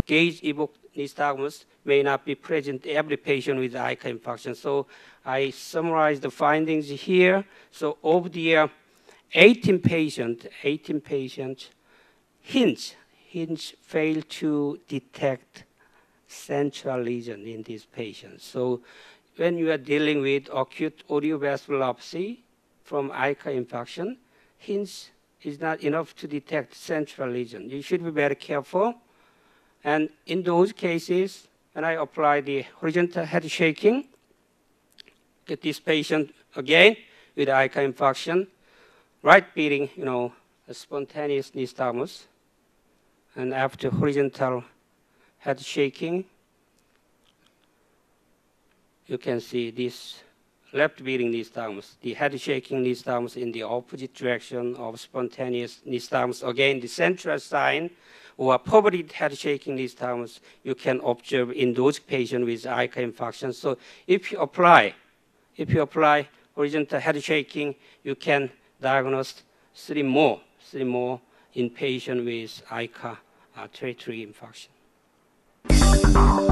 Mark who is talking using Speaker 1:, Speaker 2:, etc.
Speaker 1: gauge-evoked nystagmus may not be present in every patient with AICA infarction. So I summarize the findings here. So of the 18 patients, hinge failed to detect central lesion in these patients. So when you are dealing with acute audiovasculopathy from AICA infarction, hinge is not enough to detect central lesion. You should be very careful. And in those cases, when I apply the horizontal head shaking, get this patient again with AICA infarction, right beating, a spontaneous nystagmus. And after horizontal head shaking, you can see this left beating nystagmus, the head shaking nystagmus in the opposite direction of spontaneous nystagmus. Again, the central sign or poverty head shaking nystagmus you can observe in those patients with AICA infarction. So if you apply horizontal head shaking, you can diagnose three more in patients with AICA territory infarction.